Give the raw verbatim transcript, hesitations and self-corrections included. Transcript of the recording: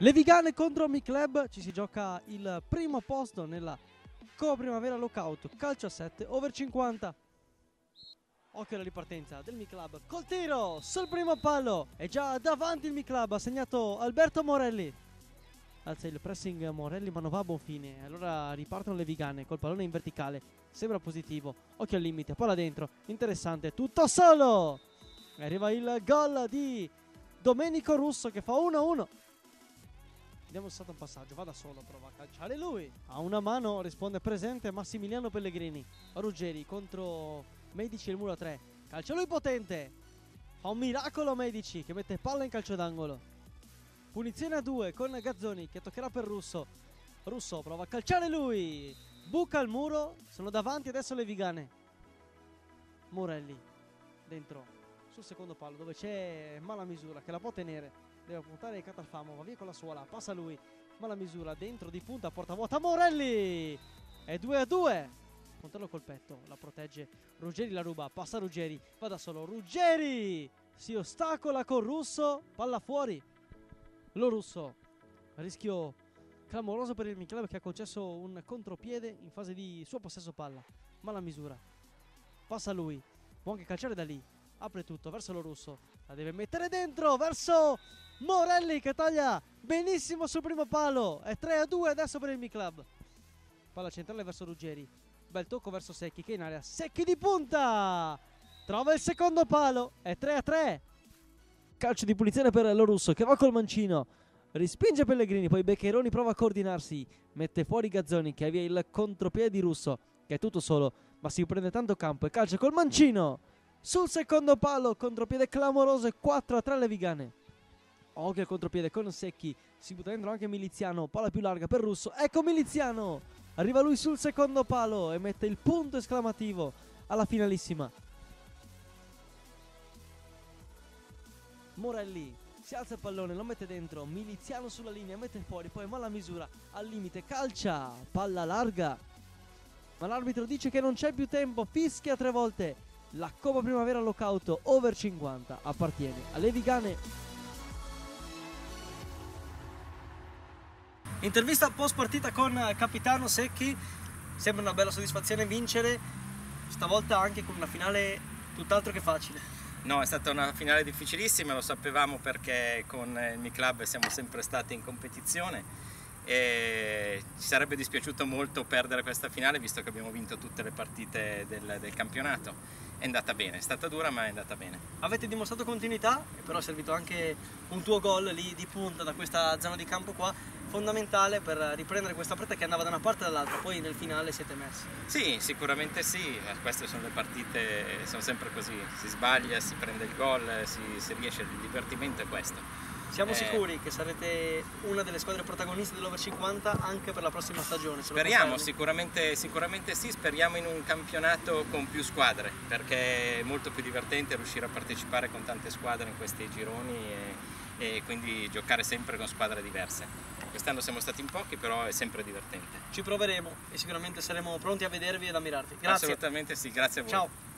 Levigane contro Mi Club, ci si gioca il primo posto nella Coppa Primavera Lockout, calcio a sette, over cinquanta. Occhio alla ripartenza del Mi Club, col tiro sul primo palo, è già davanti il Mi Club, ha segnato Alberto Morelli. Alza il pressing Morelli ma non va a buon fine, allora ripartono le Vigane col pallone in verticale, sembra positivo, occhio al limite, palla dentro, interessante, tutto solo. Arriva il gol di Domenico Russo che fa uno a uno. Vediamo se è stato un passaggio, va da solo, prova a calciare lui. A una mano risponde presente Massimiliano Pellegrini. Ruggeri contro Medici e il muro a tre. Calcia lui potente. Fa un miracolo Medici che mette palla in calcio d'angolo. Punizione a due con Gazzoni che toccherà per Russo. Russo prova a calciare lui. Buca al muro, sono davanti adesso le Vigane. Morelli dentro sul secondo palo dove c'è Malamisura che la può tenere. Deve puntare il Catalfamo, va via con la suola, passa lui, Malamisura dentro di punta, porta vuota Morelli, è due a due, puntarlo col petto, la protegge, Ruggeri la ruba, passa Ruggeri, va da solo, Ruggeri si ostacola con Russo, palla fuori, lo Russo, rischio clamoroso per il Mi Club che ha concesso un contropiede in fase di suo possesso palla, Malamisura, passa lui, può anche calciare da lì, apre tutto verso lo Russo, la deve mettere dentro verso Morelli che taglia benissimo sul primo palo, è tre a due adesso per il Mi Club. Palla centrale verso Ruggeri, bel tocco verso Secchi che è in area, Secchi di punta, trova il secondo palo, è tre a tre. Calcio di punizione per lo Russo che va col mancino, respinge Pellegrini, poi Beccheroni prova a coordinarsi, mette fuori Gazzoni che avvia il contropiede di Russo che è tutto solo ma si prende tanto campo e calcia col mancino sul secondo palo, contropiede clamoroso e quattro a tre le Vigane. Occhio al contropiede con Secchi, si butta dentro anche Miliziano, palla più larga per Russo, ecco Miliziano, arriva lui sul secondo palo e mette il punto esclamativo alla finalissima. Morelli si alza il pallone, lo mette dentro, Miliziano sulla linea, mette fuori, poi Malamisura al limite, calcia, palla larga, ma l'arbitro dice che non c'è più tempo, fischia tre volte. La Coppa Primavera Lockout over cinquanta appartiene alle Vigane. Intervista post partita con capitano Secchi, sembra una bella soddisfazione vincere, stavolta anche con una finale tutt'altro che facile. No, è stata una finale difficilissima, lo sapevamo perché con il Mi Club siamo sempre stati in competizione e ci sarebbe dispiaciuto molto perdere questa finale visto che abbiamo vinto tutte le partite del, del campionato. È andata bene, è stata dura ma è andata bene. Avete dimostrato continuità, però è servito anche un tuo gol lì di punta da questa zona di campo qua, fondamentale per riprendere questa partita che andava da una parte e dall'altra, poi nel finale siete messi. Sì, sicuramente sì, queste sono le partite, sono sempre così, si sbaglia, si prende il gol, si, si riesce, il divertimento è questo. Siamo eh, sicuri che sarete una delle squadre protagoniste dell'Over cinquanta anche per la prossima stagione? Speriamo, sicuramente, sicuramente sì, speriamo in un campionato con più squadre, perché è molto più divertente riuscire a partecipare con tante squadre in questi gironi e, e quindi giocare sempre con squadre diverse. Quest'anno siamo stati in pochi, però è sempre divertente. Ci proveremo e sicuramente saremo pronti a vedervi ed ammirarvi. Grazie. Assolutamente sì, grazie a voi. Ciao.